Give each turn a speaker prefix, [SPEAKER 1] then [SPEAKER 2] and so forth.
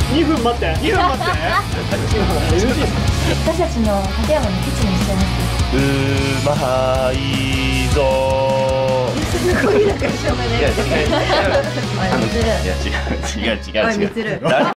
[SPEAKER 1] 2分待って。2分待って。
[SPEAKER 2] 私たちの立山の基地にしちゃいます。
[SPEAKER 3] うまいぞー。
[SPEAKER 2] すごいなんかしょうがない。
[SPEAKER 3] いや違う違う違う違う違う。
[SPEAKER 2] おいみつる。